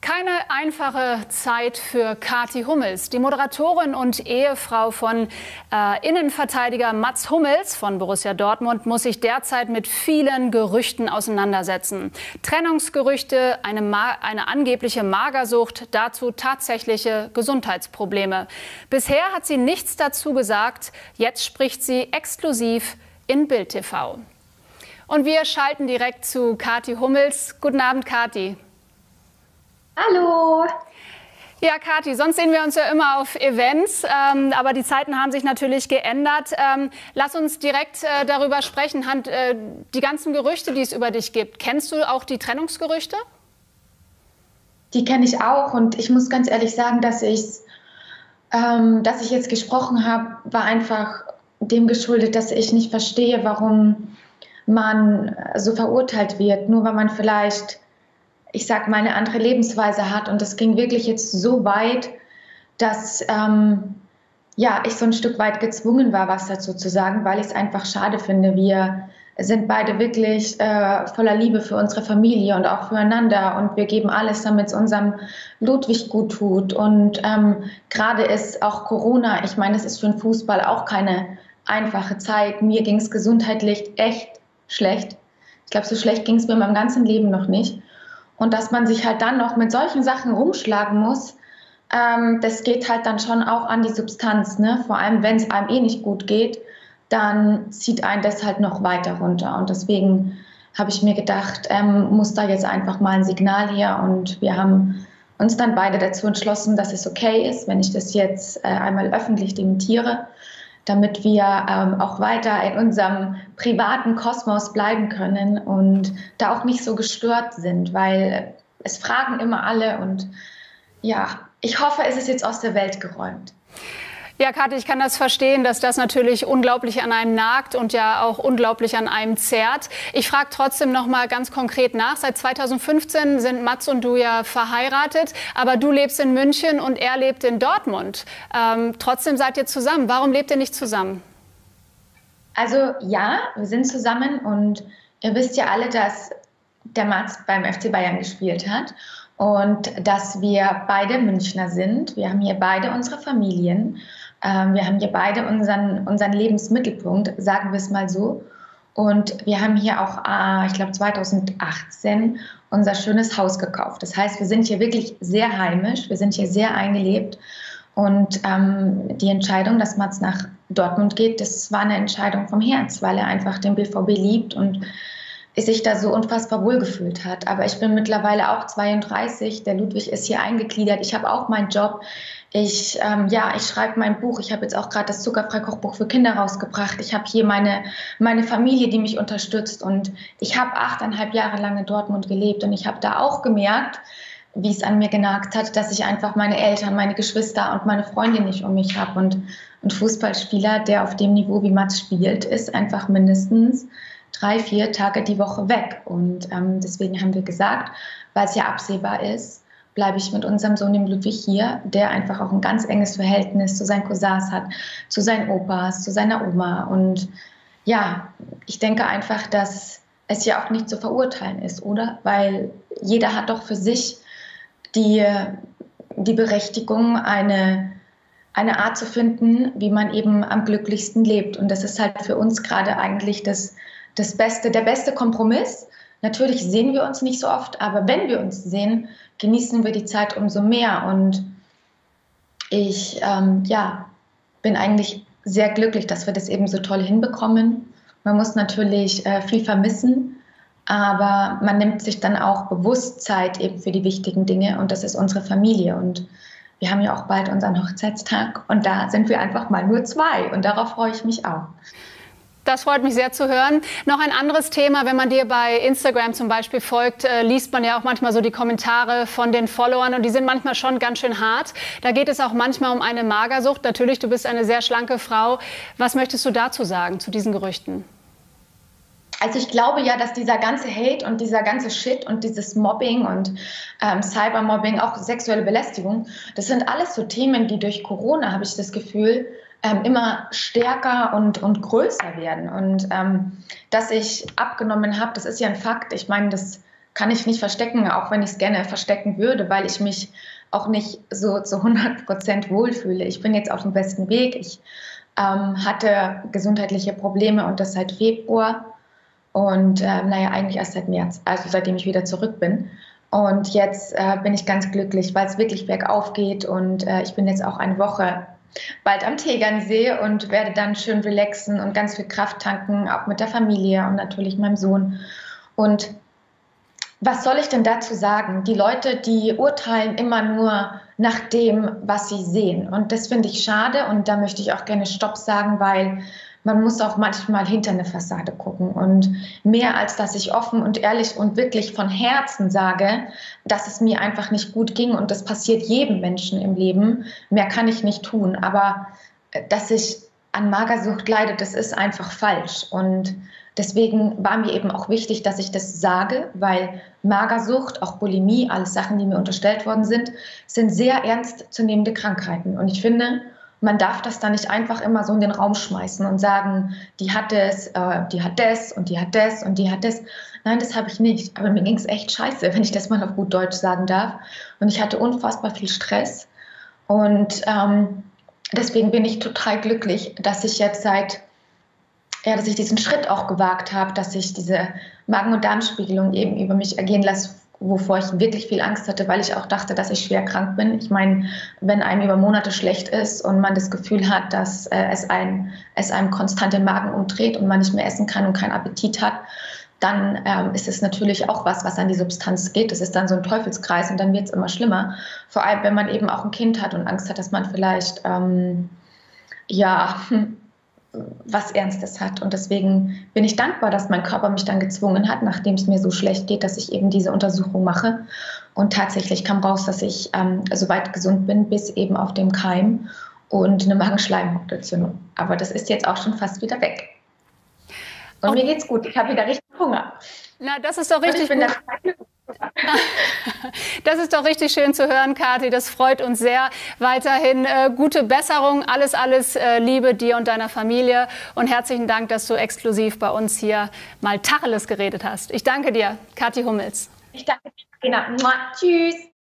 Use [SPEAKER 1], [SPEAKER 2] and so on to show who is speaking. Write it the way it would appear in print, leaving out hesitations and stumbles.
[SPEAKER 1] Keine einfache Zeit für Kathi Hummels. Die Moderatorin und Ehefrau von Innenverteidiger Mats Hummels von Borussia Dortmund muss sich derzeit mit vielen Gerüchten auseinandersetzen. Trennungsgerüchte, eine angebliche Magersucht, dazu tatsächliche Gesundheitsprobleme. Bisher hat sie nichts dazu gesagt. Jetzt spricht sie exklusiv in Bild TV. Und wir schalten direkt zu Kathi Hummels. Guten Abend, Kathi.
[SPEAKER 2] Hallo!
[SPEAKER 1] Ja, Kathi, sonst sehen wir uns ja immer auf Events, aber die Zeiten haben sich natürlich geändert. Lass uns direkt darüber sprechen, die ganzen Gerüchte, die es über dich gibt. Kennst du auch die Trennungsgerüchte?
[SPEAKER 2] Die kenne ich auch und ich muss ganz ehrlich sagen, dass ich jetzt gesprochen habe, war einfach dem geschuldet, dass ich nicht verstehe, warum man so verurteilt wird, nur weil man vielleicht, ich sag mal, eine andere Lebensweise hat. Und das ging wirklich jetzt so weit, dass ich so ein Stück weit gezwungen war, was dazu zu sagen, weil ich es einfach schade finde. Wir sind beide wirklich voller Liebe für unsere Familie und auch füreinander. Und wir geben alles, damit es unserem Ludwig gut tut. Und gerade ist auch Corona, ich meine, es ist für den Fußball auch keine einfache Zeit. Mir ging es gesundheitlich echt schlecht. Ich glaube, so schlecht ging es mir in meinem ganzen Leben noch nicht. Und dass man sich halt dann noch mit solchen Sachen rumschlagen muss, das geht halt dann schon auch an die Substanz, ne? Vor allem, wenn es einem eh nicht gut geht, dann zieht einen das halt noch weiter runter. Und deswegen habe ich mir gedacht, muss da jetzt einfach mal ein Signal her. Und wir haben uns dann beide dazu entschlossen, dass es okay ist, wenn ich das jetzt einmal öffentlich dementiere, damit wir auch weiter in unserem privaten Kosmos bleiben können und da auch nicht so gestört sind, weil es fragen immer alle und ja, ich hoffe, es ist jetzt aus der Welt geräumt.
[SPEAKER 1] Ja, Kathi, ich kann das verstehen, dass das natürlich unglaublich an einem nagt und ja auch unglaublich an einem zerrt. Ich frage trotzdem noch mal ganz konkret nach. Seit 2015 sind Mats und du ja verheiratet, aber du lebst in München und er lebt in Dortmund. Trotzdem seid ihr zusammen. Warum lebt ihr nicht zusammen?
[SPEAKER 2] Also ja, wir sind zusammen und ihr wisst ja alle, dass der Mats beim FC Bayern gespielt hat und dass wir beide Münchner sind. Wir haben hier beide unsere Familien. Wir haben hier beide unseren Lebensmittelpunkt, sagen wir es mal so. Und wir haben hier auch, ich glaube 2018, unser schönes Haus gekauft. Das heißt, wir sind hier wirklich sehr heimisch, wir sind hier sehr eingelebt. Und die Entscheidung, dass Mats nach Dortmund geht, das war eine Entscheidung vom Herz, weil er einfach den BVB liebt und sich da so unfassbar wohlgefühlt hat. Aber ich bin mittlerweile auch 32, der Ludwig ist hier eingegliedert, ich habe auch meinen Job. Ich schreibe mein Buch. Ich habe jetzt auch gerade das Zuckerfrei-Kochbuch für Kinder rausgebracht. Ich habe hier meine Familie, die mich unterstützt. Und ich habe 8,5 Jahre lang in Dortmund gelebt. Und ich habe da auch gemerkt, wie es an mir genagt hat, dass ich einfach meine Eltern, meine Geschwister und meine Freundin nicht um mich habe. Und ein Fußballspieler, der auf dem Niveau wie Mats spielt, ist einfach mindestens 3-4 Tage die Woche weg. Und deswegen haben wir gesagt, weil es ja absehbar ist, bleibe ich mit unserem Sohn, dem Ludwig, hier, der einfach auch ein ganz enges Verhältnis zu seinen Cousins hat, zu seinen Opas, zu seiner Oma. Und ja, ich denke einfach, dass es ja auch nicht zu verurteilen ist, oder? Weil jeder hat doch für sich die Berechtigung, eine Art zu finden, wie man eben am glücklichsten lebt. Und das ist halt für uns gerade eigentlich der beste Kompromiss. Natürlich sehen wir uns nicht so oft, aber wenn wir uns sehen, genießen wir die Zeit umso mehr. Und ich bin eigentlich sehr glücklich, dass wir das eben so toll hinbekommen. Man muss natürlich viel vermissen, aber man nimmt sich dann auch bewusst Zeit eben für die wichtigen Dinge und das ist unsere Familie. Und wir haben ja auch bald unseren Hochzeitstag und da sind wir einfach mal nur 2 und darauf freue ich mich auch.
[SPEAKER 1] Das freut mich sehr zu hören. Noch ein anderes Thema, wenn man dir bei Instagram zum Beispiel folgt, liest man ja auch manchmal so die Kommentare von den Followern und die sind manchmal schon ganz schön hart. Da geht es auch manchmal um eine Magersucht. Natürlich, du bist eine sehr schlanke Frau. Was möchtest du dazu sagen, zu diesen Gerüchten?
[SPEAKER 2] Also ich glaube ja, dass dieser ganze Hate und dieser ganze Shit und dieses Mobbing und Cybermobbing, auch sexuelle Belästigung, das sind alles so Themen, die durch Corona, habe ich das Gefühl, immer stärker und größer werden. Und dass ich abgenommen habe, das ist ja ein Fakt. Ich meine, das kann ich nicht verstecken, auch wenn ich es gerne verstecken würde, weil ich mich auch nicht so zu 100% wohlfühle. Ich bin jetzt auf dem besten Weg. Ich hatte gesundheitliche Probleme und das seit Februar und eigentlich erst seit März, also seitdem ich wieder zurück bin. Und jetzt bin ich ganz glücklich, weil es wirklich bergauf geht und ich bin jetzt auch eine Woche bald am Tegernsee und werde dann schön relaxen und ganz viel Kraft tanken, auch mit der Familie und natürlich meinem Sohn. Und was soll ich denn dazu sagen? Die Leute, die urteilen immer nur nach dem, was sie sehen. Und das finde ich schade und da möchte ich auch gerne Stopp sagen, weil man muss auch manchmal hinter eine Fassade gucken. Und mehr als dass ich offen und ehrlich und wirklich von Herzen sage, dass es mir einfach nicht gut ging und das passiert jedem Menschen im Leben, mehr kann ich nicht tun. Aber dass ich an Magersucht leide, das ist einfach falsch. Und deswegen war mir eben auch wichtig, dass ich das sage, weil Magersucht, auch Bulimie, alles Sachen, die mir unterstellt worden sind sehr ernstzunehmende Krankheiten. Und ich finde, man darf das dann nicht einfach immer so in den Raum schmeißen und sagen, die hat es, die hat das und die hat das und die hat das. Nein, das habe ich nicht. Aber mir ging es echt scheiße, wenn ich das mal auf gut Deutsch sagen darf. Und ich hatte unfassbar viel Stress. Und deswegen bin ich total glücklich, dass ich jetzt dass ich diesen Schritt auch gewagt habe, dass ich diese Magen- und Darmspiegelung eben über mich ergehen lasse, wovor ich wirklich viel Angst hatte, weil ich auch dachte, dass ich schwer krank bin. Ich meine, wenn einem über Monate schlecht ist und man das Gefühl hat, dass es einem konstant den Magen umdreht und man nicht mehr essen kann und keinen Appetit hat, dann ist es natürlich auch was an die Substanz geht. Das ist dann so ein Teufelskreis und dann wird es immer schlimmer. Vor allem, wenn man eben auch ein Kind hat und Angst hat, dass man vielleicht was Ernstes hat. Und deswegen bin ich dankbar, dass mein Körper mich dann gezwungen hat, nachdem es mir so schlecht geht, dass ich eben diese Untersuchung mache. Und tatsächlich kam raus, dass ich soweit gesund bin, bis eben auf dem Keim und eine Magenschleimhautentzündung. Aber das ist jetzt auch schon fast wieder weg. Und mir geht's gut. Ich habe wieder richtig Hunger.
[SPEAKER 1] Na, das ist doch richtig gut. Das ist doch richtig schön zu hören, Kathi. Das freut uns sehr. Weiterhin gute Besserung. Alles Liebe dir und deiner Familie. Und herzlichen Dank, dass du exklusiv bei uns hier mal Tacheles geredet hast. Ich danke dir, Kathi Hummels.
[SPEAKER 2] Ich danke dir, Carina. Tschüss.